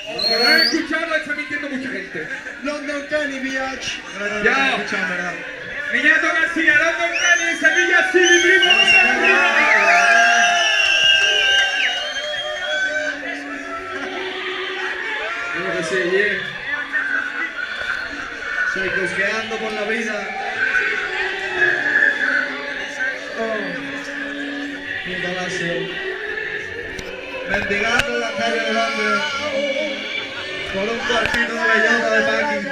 Como lo han escuchado, está mintiendo mucha gente. London Cani, biatch. Ya. Niñato García, London Cani en Sevilla, City, primo, Creo que sí, yeah. Soy cosqueando por la vida. Junto a la ciudad. Mendigando en la calle de Londres. Por un cuartito de bellota de Paqui.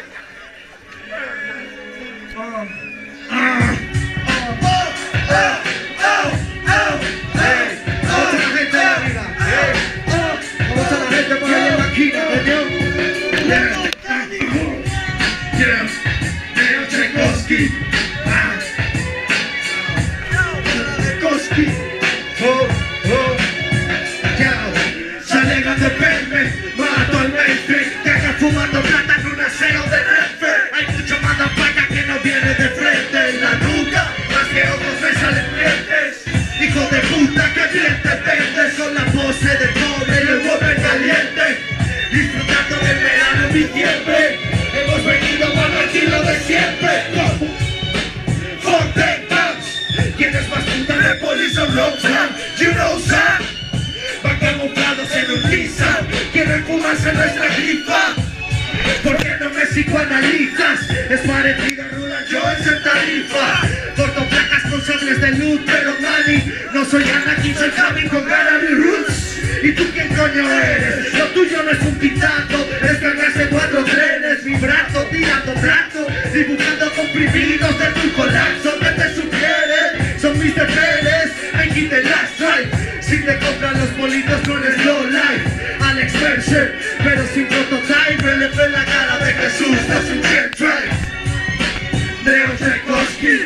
Se alegran de verme, mato al mainstream, cagan fumando plata en un aseo de Renfe. Hay mucho más paca que no viene de frente en la nuca, más que otros me salen dientes. Hijo de puta que bien te vendes con la pose de cobre y el golpe caliente. Disfrutando del verano en diciembre, hemos venido para decir lo de siempre. Fuck that bounce. ¿Quién es más puta de Police o Roxanne? You know Sam. Van camuflados en un Nissan, quieren fumarse nuestra grifa. ¿Por qué no me psicoanalizas? Es parecido a Rural Jones en Tarifa. Corto placas con sables de luz, pero mani, no soy Anakin, soy Javi con Gary Roots. ¿Y tú quién coño eres? Lo tuyo no es un pitazo, es cargarse 4 trenes, vibrato, tirando plato, dibujando comprimidos de tu colapso. ¿Qué te sugiere? Son mis deberes, me quiten las drive. Si te compran los bolitos no eres low life. Alex Mercer, pero sin prototype. Le ve la cara de Jesús, no es un jet drive. Neo Tchaikovsky.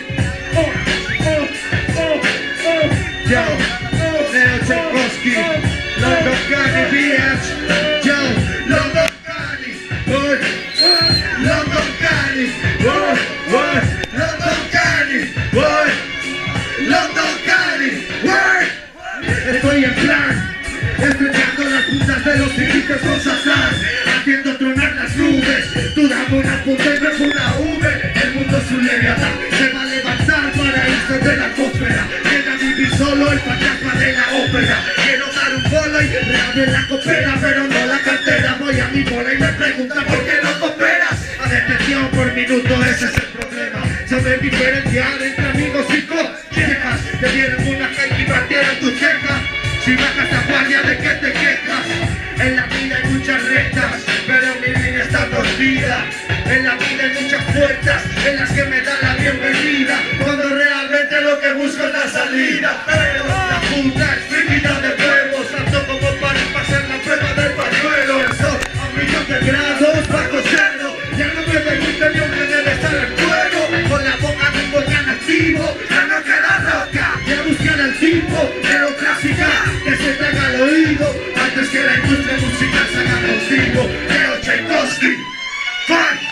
Yo, Neo Tchaikovsky. London Cani, bitch. Yo, London Cani. London Cani. London Cani. London Cani. Estoy en plan, estrellando las puntas de los sitios con Sazán, haciendo tronar las nubes. Tú dame una punta y me fue una V. El mundo es un leviatán, se va a levantar para irse de la atmósfera. Llega a vivir solo el fantasma de la ópera. Quiero dar un bolo y reabrir la copera, pero no la cartera. Voy a mi bola y me preguntan por qué no cooperas. A detención por minuto, ese es el problema. Saber diferenciar entre amigos y colegas. Te dieron una calle y partieron tus cejas. Si bajas la guardia, ¿de qué te quejas? En la vida hay muchas rectas, pero mi línea está torcida. En la vida hay muchas puertas en las que me dan la bienvenida, cuando realmente lo que busco es la salida. Pero la puta es frígida de huevos, tanto como para pasar la prueba del pañuelo. Estoy a 1.000.000 de grados bajo cero, ya no me permite ni un de estar en fuego. Con la boca de un volcán activo, ya no queda roca. Ya buscan al tipo, neoclásica, que se traga al oído, antes que la industria musical se haga contigo. Neo Tchaikovsky, fuck.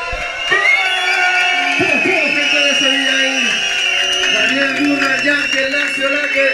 Gente de Sevilla ahí. Daniel Burra, Yankee, Lacio, Laque.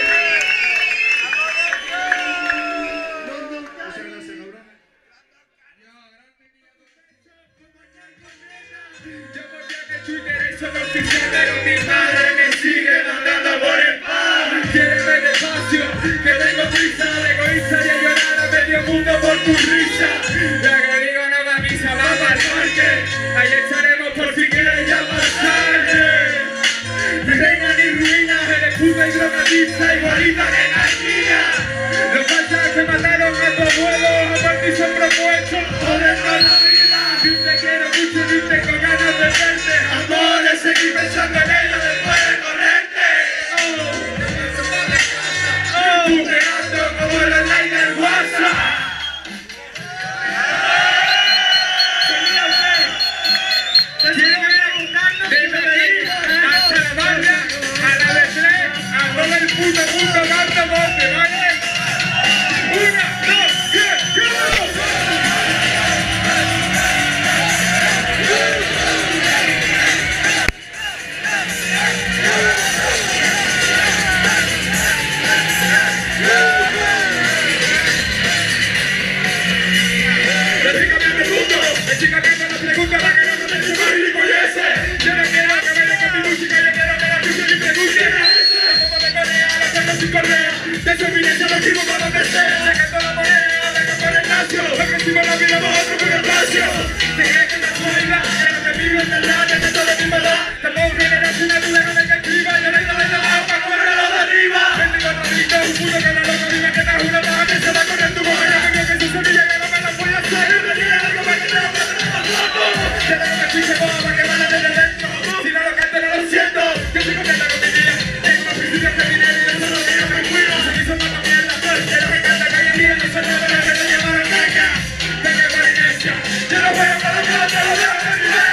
Yo porque en Twitter eso no existe, pero mi madre me sigue mandando por el pan. Quiere ver despacio, que tengo prisa de egoísta y a llorar a medio mundo por tu risa. La que digo no va a misa, va para el parque. Ahí estaremos por si quieres ya pasarle. Ni reina ni ruina, eres puta y drogadista, igualita de la mía. Los fachas que mataron a tu abuelo, a partir son propuestos, joder con la vida. Si te quiero mucho, ni tengo ganas de verte. Amores, seguí pensando en ello después de correrte. Buceando como los likes del WhatsApp. Desde aquí hasta la banda, a la de 3, a todo el puto mundo dando voces, ¿vale? motivo para lo que sea. Sacando la moneda, vengo con el nacio. Porque encima la vida va a otro con espacio. Te crees que la actualidad, que no te vivo en el lado, que todo mi valor. Tampoco generacional, tú déjame que escriba. Yo vengo desde abajo para comer a los de arriba. 24 ritos, un puto que la loca viva, que te juro para que se va con el tubo. Que yo creo que su semilla ya no me la voy a hacer. Y me tiene algo para que te lo pasen a los locos. Te tengo que escuchar para que van a desde dentro. Si no lo canto, no lo siento. Yo estoy contenta con mi vida. Tengo unos principios de dinero y de eso no quiero me cuido. Se me hizo mala mierda. Pero me encanta que hoy en día no se nada de que te llamaron caca. De que va iglesia. Yo no voy a parar de lo veo en mi iglesia.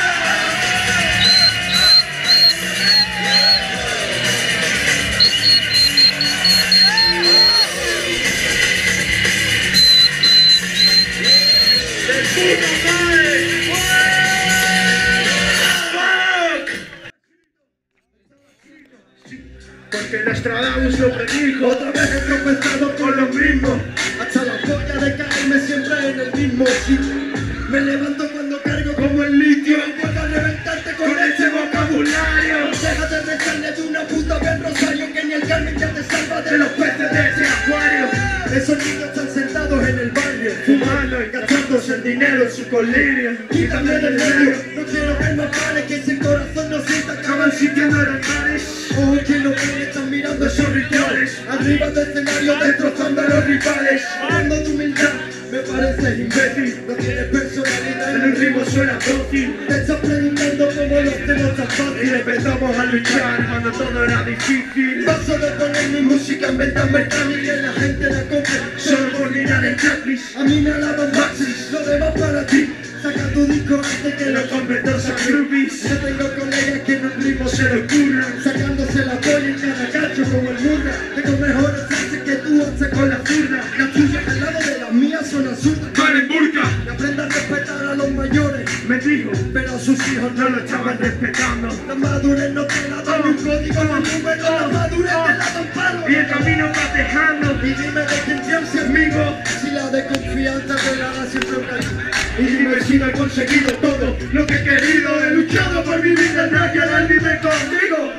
Porque Nostradamus lo predijo. Otra vez he tropezado con lo mismo. Hasta la polla de caerme siempre en el mismo sitio. Me levanto cuando cargo como el litio. Vuelvo a reventarte con ese vocabulario. Déjate de carne de una puta vez rosario. Que ni el Carmen ya te salva de los peces de ese acuario. Esos niños están sentados en el barrio, fumando y gastándose el dinero en su colirio. Quítame del medio, no quiero que no pare. Que ese corazón no sienta, acaban sintiendo hermanes. Ojo que no ven, están mirando esos rituales. Arriba del escenario destrozando a los rivales. Hablando de humildad, me pareces imbécil. No tienes personalidad, en el ritmo suena dócil. Te estás preguntando cómo lo hacemos tan fácil. Empezamos a luchar cuando todo era difícil. Paso de poner mi música en venta americana y que la gente la compre solo por mirar el checklist. A mí me alaban Maxis, lo demás para ti. Saca tu disco antes que lo compren dos a groupies. Yo tengo colegas que en un ritmo se lo curran, sacándose la polla en cada cacho como el murra. Tengo mejores frases que tú haces con la zurda. Las tuyas al lado de las mías son absurdas. Vale, burka. Y aprenda a respetar a los mayores, me dijo, pero a sus hijos no lo estaban respetando. La madurez no te la dan un código, no número, la madurez te la dan palo. Y el camino va dejando, y dime de quién piensa amigo. Si la de confianza te la da siempre un rayo. Y dime si no he conseguido todo lo que he querido. He luchado por vivir en nadie, ahora vive conmigo.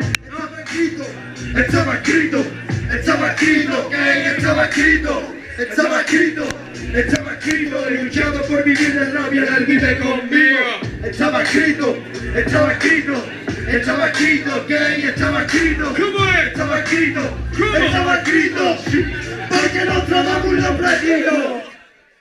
Estaba escrito, estaba escrito, que estaba escrito, estaba escrito, estaba escrito. He luchado por vivir en rabia, él vive conmigo. Estaba escrito, estaba escrito, estaba escrito, que estaba escrito, estaba escrito, estaba escrito, porque Nostradamus lo predijo.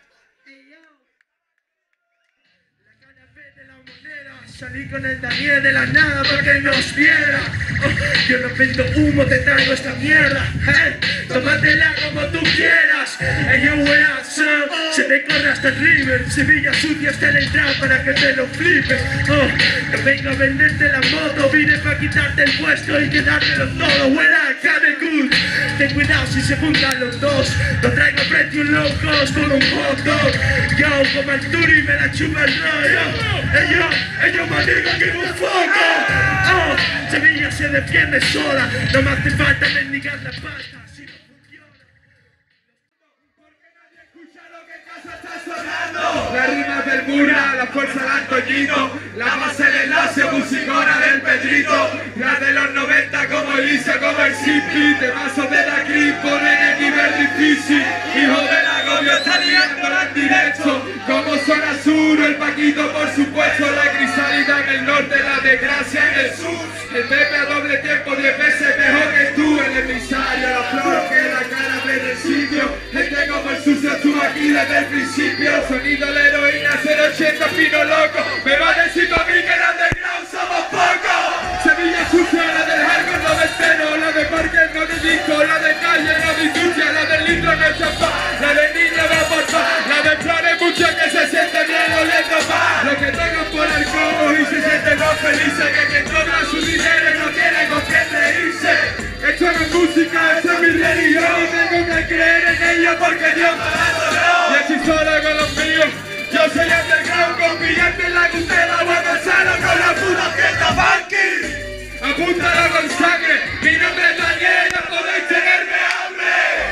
Salí con el Daniel de la nada porque nos viera. Yo no vendo humo, te traigo esta mierda. Tómatela como tú quieras. Yo voy a hacer. Se te corre hasta el river. Sevilla sucia hasta el trap para que te lo flipes. No vengo a venderte la moto. Vine para quitarte el puesto y quedártelo todo. Huela cabe good. Ten cuidado si se juntan los dos. No traigo precio locos con un hot dog. Yo como el Turi me la chupa el rollo. Ellos me digan que un foco. Sevilla se defiende sola. No me hace falta mendigar la pasta. Si no funciona. Porque nadie escucha lo que en casa está sonando. La rima del Mura, la fuerza del Antoñito, la base del enlace, musicona del Pedrito, la de los 90 como Elisa, como el Zipi, temazos de la Grip, ponen el nivel difícil, hijo del agobio está liándola en directo, como zona sur, el Paquito por supuesto, la crisálida en el norte, la desgracia en el sur, el Pepe a doble tiempo 10 veces mejor que tú, el emisario, la flor que la cara del sitio, gente como el sucio estuvo aquí desde el principio, sonido de la heroína 080 fino loco, me va a decir a mí que la underground somos pocos. Sevilla sucia, la del hardcore, la del cero, la de parque, no de disco, la de calle, la de industria, la del litro de champán, la de niña va por paz, la de flores mucho que se siente bien oliendo paz, lo que tengan por el cobo y se sienten más felices, que quien cobra su dinero y no tiene con qué reírse. Esto no es música, esto es mi religión y tengo que creer en ella porque Dios me la adoró. Y así solo con los míos. Yo soy underground con billete en la cutela, voy a pasarlo con la puta fiesta funky. Apúntalo con sangre, mi nombre es Daniel, no podéis tenerme hambre.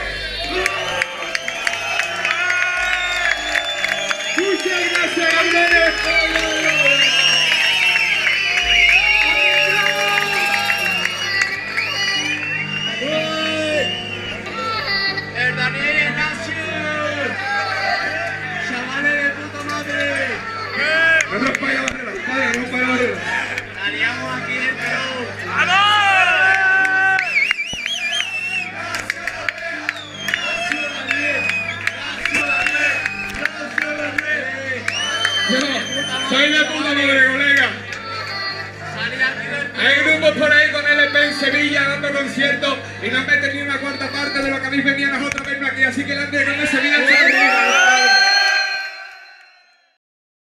Muchas gracias, cabrones. Y no meten ni una cuarta parte de lo que habéis venido nosotros a vernos aquí. Así que la